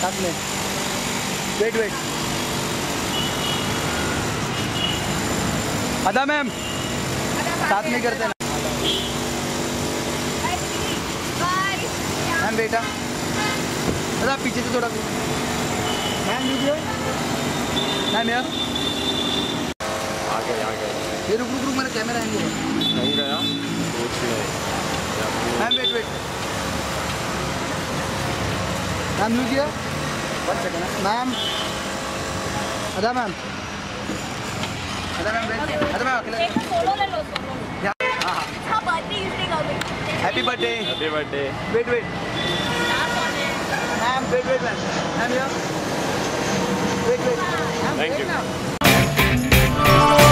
साथ में। Wait wait. अदा मैम साथ में करते ना। मैम बेटा अदा पीछे से थोड़ा। मैम वीडियो मैम यार आगे ये रुक मेरा कैमरा है नहीं गया कुछ नहीं। Ma'am wait wait. मैम लू किया 1 सेकंड। मैम अदा मैम अकेले सोलो ले लो सोलो। हाँ हाँ बर्थडे इसलिए करोगे। Happy birthday. Happy birthday. Wait wait ma'am wait wait ma'am यार वेट वेट थैंक यू।